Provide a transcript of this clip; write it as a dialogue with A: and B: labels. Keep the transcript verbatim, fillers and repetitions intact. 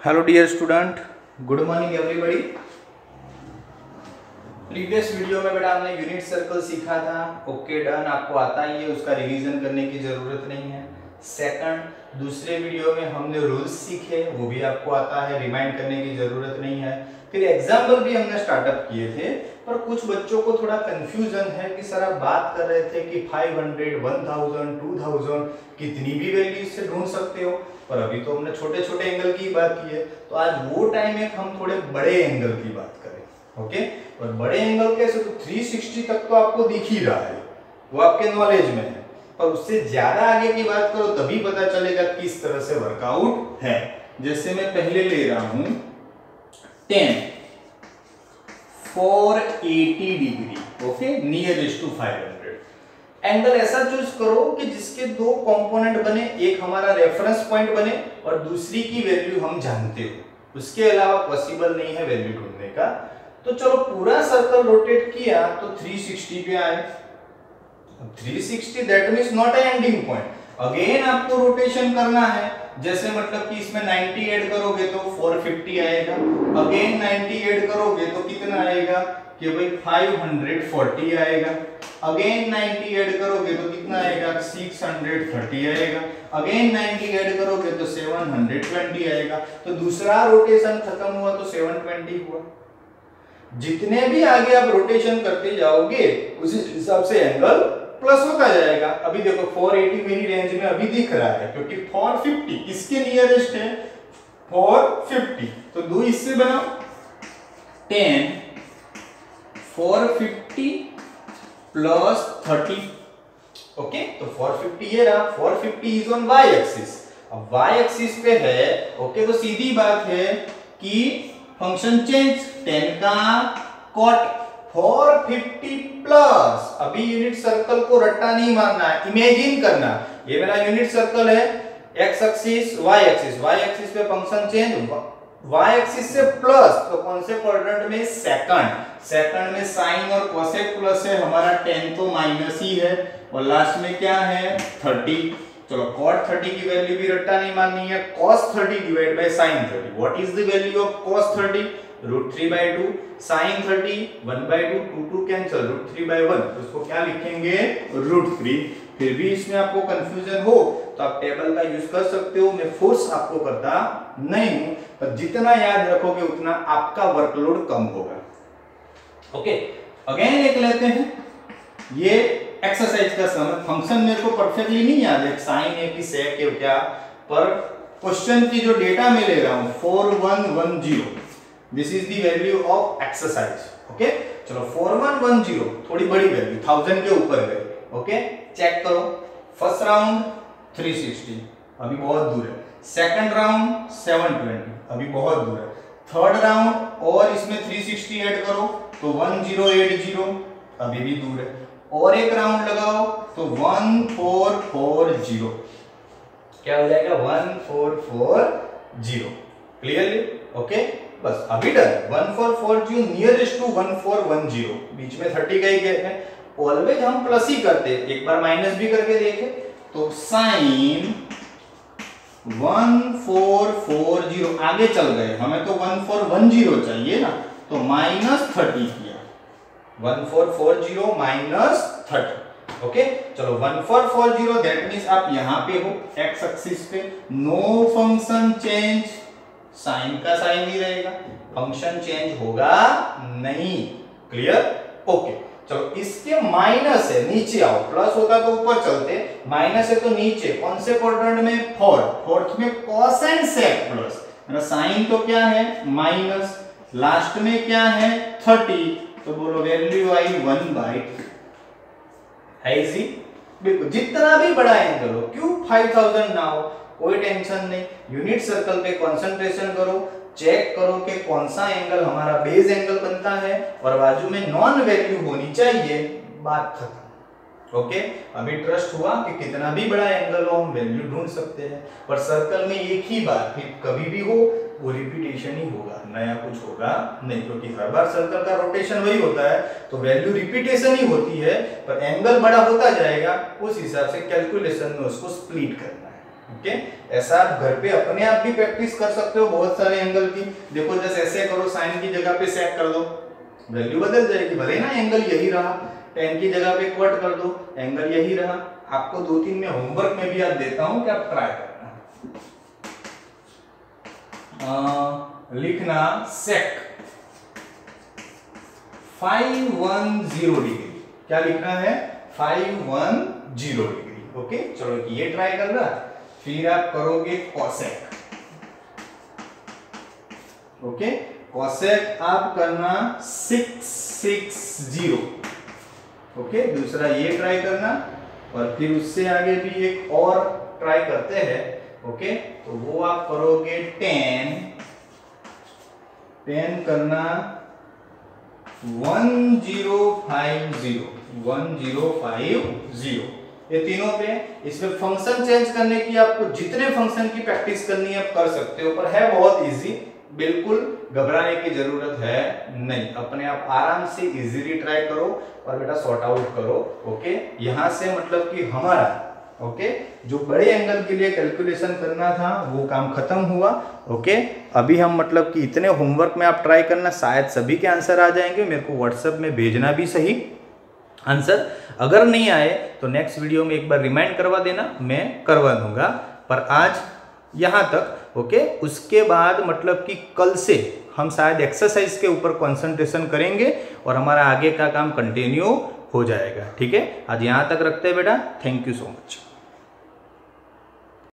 A: Hello dear student, good morning everybody. Previous video में बेटा हमने यूनिट सर्कल सीखा था। ओके डन, आपको आता ही है, उसका रिवीजन करने की जरूरत नहीं है। सेकंड, दूसरे वीडियो में हमने रूल्स सीखे, वो भी आपको आता है, रिमाइंड करने की जरूरत नहीं है। फिर एग्जाम्पल भी हमने स्टार्टअप किए थे, पर कुछ बच्चों को थोड़ा कंफ्यूजन है कि सर आप बात कर रहे थे कि पाँच सौ, एक हज़ार, दो हज़ार कितनी भी वैल्यू से ढूंढ सकते हो, पर अभी तो हमने छोटे छोटे एंगल की बात की है। तो आज वो टाइम है कि हम थोड़े बड़े एंगल की बात करें। ओके, और बड़े एंगल कैसे, तो तीन सौ साठ तक तो आपको दिख ही रहा है, वो आपके नॉलेज में है, पर उससे ज्यादा आगे की बात करो तभी पता चलेगा किस तरह से वर्कआउट है। जैसे मैं पहले ले रहा हूं tan four eighty degree, okay, nearest to five hundred. Angle ऐसा चूज करो कि जिसके दो कंपोनेंट बने, एक हमारा रेफरेंस पॉइंट बने और दूसरी की वैल्यू हम जानते हो, उसके अलावा पॉसिबल नहीं है वैल्यू ढूंढने का। तो चलो पूरा सर्कल रोटेट किया तो तीन सौ साठ पे आए। तीन सौ साठ that means not a ending point. Again आपको रोटेशन करना है, जैसे मतलब कि इसमें नब्बे ऐड करोगे तो चार सौ पचास आएगा, अगेन नब्बे ऐड करोगे तो कितना आएगा कि भाई पाँच सौ चालीस आएगा, अगेन नब्बे ऐड करोगे तो कितना आएगा छह सौ तीस आएगा, अगेन नब्बे ऐड करोगे तो सात सौ बीस आएगा। तो दूसरा रोटेशन खत्म हुआ तो सात सौ बीस हुआ। जितने भी आगे आप रोटेशन करते जाओगे उसी हिसाब से एंगल प्लस होता जाएगा। अभी देखो चार सौ अस्सी मेरी रेंज में अभी दिख रहा है, क्योंकि चार सौ पचास किसके नियरेस्ट है, चार सौ पचास। तो दो इससे बनाओ, टेन चार सौ पचास प्लस तीस, ओके। तो चार सौ पचास ये रहा, चार सौ पचास इज ऑन वाई एक्सिस। अब वाई एक्सिस पे है, ओके, तो सीधी बात है कि फंक्शन चेंज, टेन का कॉट चार सौ पचास प्लस, अभी यूनिट सर्कल को रट्टा नहीं मारना है, इमेजिन करना। ये मेरा यूनिट सर्कल है, X axis Y axis, Y axis पे फंक्शन चेंज, वाई एक्सिस से प्लस, तो कौन से क्वाड्रेंट में, सेकंड, सेकंड में साइन और कोसेक प्लस है, हमारा टेन तो माइनस ही है, और लास्ट में क्या है तीस। चलो cot तीस की वैल्यू भी रट्टा नहीं माननी है, cos तीस डिवाइड बाय sin तीस। What is the value of cos तीस, root three by two, sin तीस one by two, two two cancel, root three by one, तो इसको क्या लिखेंगे, रूट थ्री। फिर भी इसमें आपको कंफ्यूजन हो तो आप टेबल का यूज कर सकते हो, मैं फोर्स आपको करता नहीं हूं, पर जितना याद रखोगे उतना आपका वर्कलोड कम होगा। ओके, अगेन एक लेते हैं, ये एक्सरसाइज का सम, फंक्शन मेरे को परफेक्टली नहीं याद है, साइन है कि सेक है क्या, पर क्वेश्चन की जो डेटा मैं ले रहा हूं four one one zero, this is the value of exercise. Okay, चलो फोर वन वन जीरो थोड़ी बड़ी वैल्यू, थाउजेंड के ऊपर गए। ओके, चेक करो, फर्स्ट राउंड तीन सौ साठ, अभी बहुत दूर है, सेकंड राउंड सात सौ बीस, अभी बहुत दूर है, थर्ड राउंड और इसमें तीन सौ साठ ऐड करो तो एक हज़ार अस्सी, अभी भी दूर है, और एक राउंड लगाओ तो चौदह सौ चालीस, क्या हो जाएगा चौदह सौ चालीस। क्लियरली? ओके, बस अभी डन। चौदह सौ चालीस नियरेस्ट टू चौदह सौ दस, बीच में तीस का ही गैप है, ऑलवेज हम प्लस ही करते हैं, एक बार माइनस भी करके देखें तो साइन चौदह सौ चालीस, आगे चल गए, हमें तो चौदह सौ दस चाहिए ना, तो माइनस तीस किया, चौदह सौ चालीस माइनस तीस। ओके, चलो चौदह सौ चालीस दैट मींस आप यहां पे हो एक्स एक्सिस पे, नो फंक्शन चेंज, साइन का साइन ही रहेगा, फंक्शन चेंज होगा नहीं। क्लियर? ओके, चलो इसके माइनस है, नीचे आओ, प्लस होता तो ऊपर चलते, माइनस है तो नीचे, कौन से क्वाड्रेंट में, फोर्थ, फोर्थ में cos एंड sec प्लस, मेरा साइन तो क्या है माइनस, लास्ट में क्या है तीस, तो बोलो वैल्यू आई वन बाई टू। है इजी? बिल्कुल, जितना भी बड़ा एंगल हो, क्यों पाँच हज़ार ना हो, कोई टेंशन नहीं, यूनिट सर्कल पे कंसंट्रेशन करो, चेक करो कि कौन सा एंगल हमारा बेस एंगल बनता है और बाजू में नॉन वैल्यू होनी चाहिए, बात खत्म। ओके, अभी ट्रस्ट हुआ कि कितना भी बड़ा एंगल हो हम वैल्यू ढूंढ सकते हैं, पर सर्कल में एक ही बार फिर कभी भी हो वो रिपीटेशन ही होगा, नया कुछ होगा नहीं, क्योंकि हर बार सर्कल का रोटेशन वही होता है, तो वैल्यू रिपीटेशन ही होती है, पर एंगल बड़ा होता जाएगा, उस हिसाब से कैलकुलेशन में उसको स्प्लिट करना है। ओके ऐसा आप घर पे अपने आप भी प्रैक्टिस कर सकते हो बहुत सारे एंगल की। देखो जैसे ऐसे करो, साइन की जगह पे सेक कर दो, वैल्यू बदल जाएगी, भले ना एंगल यही रहा। टेन की जगह पे क्वार्ट कर दो, एंगल यही रहा। आपको दो तीन में होमवर्क में भी आप देता हूं कि आप ट्राई करना। आ, लिखना sec five one zero degree. क्या लिखना है? Five one zero degree. Okay चलो ये ट्राई करना। फिर आप करोगे कोसेक। ओके कोसेक आप करना सिक्स सिक्स जीरो। ओके दूसरा ये ट्राई करना, और फिर उससे आगे भी एक और ट्राई करते हैं। ओके तो वो आप करोगे टेन टेन करना one zero five zero one zero five zero. ये तीनों पे इसमें फंक्शन चेंज करने की आपको जितने फंक्शन की प्रैक्टिस करनी है आप कर सकते हो, पर है बहुत इजी, बिल्कुल घबराने की जरूरत है नहीं। अपने आप आराम से इजीली ट्राई करो और बेटा सॉर्ट आउट करो। ओके यहां से मतलब कि हमारा ओके जो बड़े एंगल के लिए कैलकुलेशन करना था वो काम खत्म हुआ। ओके अभी हम मतलब कि इतने होमवर्क में आप ट्राई करना, शायद सभी के आंसर आ जाएंगे। मेरे को व्हाट्सएप में भेजना भी सही आंसर, अगर नहीं आए तो नेक्स्ट वीडियो में एक बार रिमाइंड करवा देना, मैं करवा दूंगा। पर आज यहाँ तक। ओके उसके बाद मतलब कि कल से हम शायद एक्सरसाइज के ऊपर कंसंट्रेशन करेंगे और हमारा आगे का काम कंटिन्यू हो जाएगा। ठीक है आज यहाँ तक रखते हैं बेटा। Thank you so much.